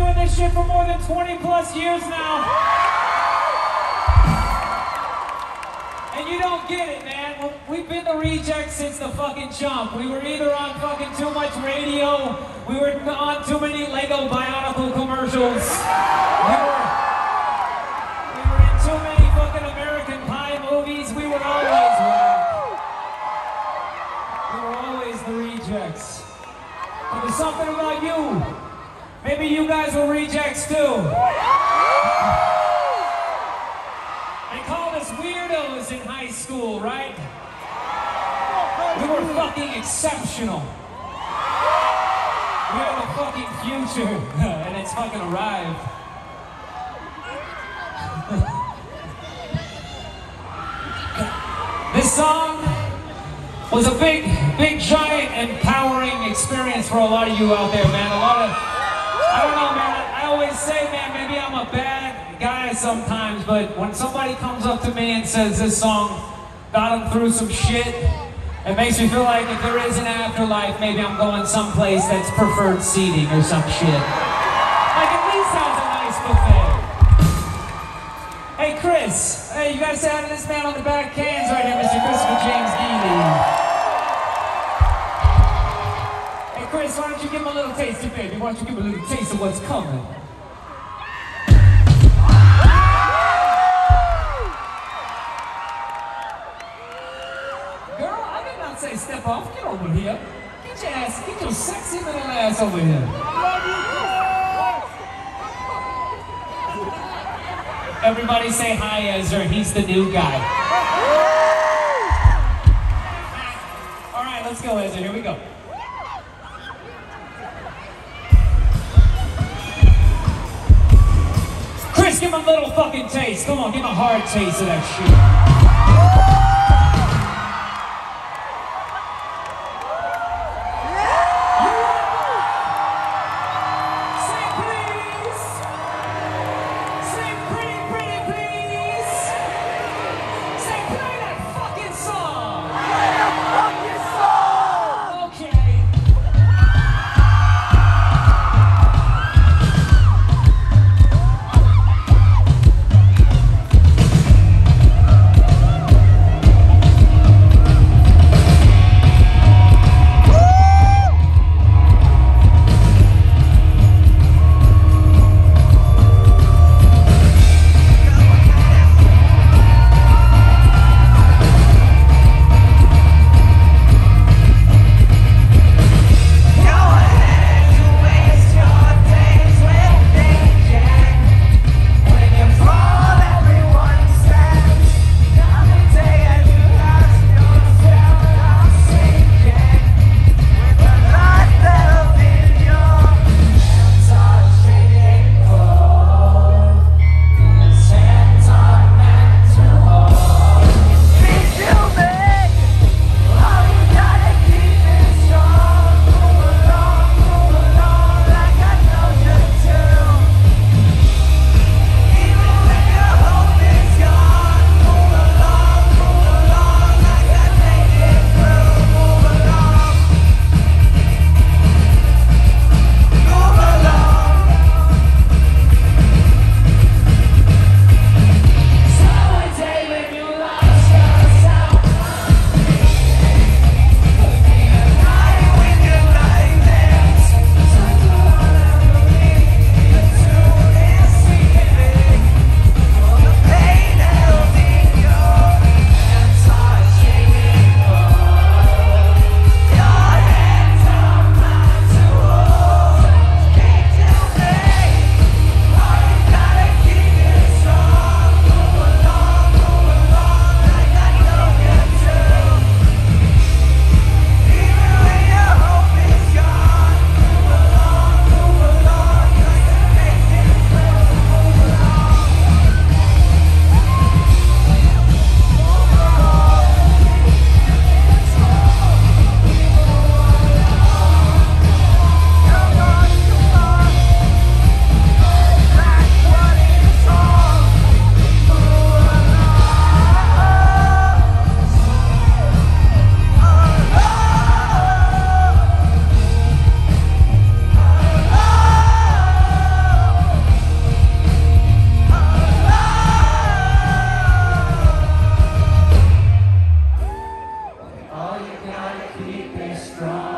doing this shit for more than 20 plus years now. And you don't get it, man. Well, we've been the Rejects since the fucking jump. We were either on fucking too much radio, we were on too many Lego Bionicle commercials. We were in too many fucking American Pie movies. We were always whack. We were always the Rejects. But there's something about you. Maybe you guys were Rejects too. They called us weirdos in high school, right? We were fucking exceptional. We have a fucking future, and it's fucking arrived. This song was a big, giant, empowering experience for a lot of you out there, man. I don't know, man. I always say, man, maybe I'm a bad guy sometimes, but when somebody comes up to me and says this song got them through some shit, it makes me feel like if there is an afterlife, maybe I'm going someplace that's preferred seating or some shit. Like at least has a nice buffet. Hey, Chris. Hey, you guys say hi to this man on the back cans right here, Mr. Christopher James Geely. Chris, why don't you give him a little taste of baby? Why don't you give him a little taste of what's coming? Girl, I did not say step off. Get over here. Get your ass, get your sexy little ass over here. Everybody say hi, Ezra. He's the new guy. All right, let's go, Ezra. Here we go. Chris, give him a little fucking taste. Come on, give him a hard taste of that shit. Say please. Say pretty, please. Say play that fucking song. Play that fucking song. Okay. All you gotta keep is strong.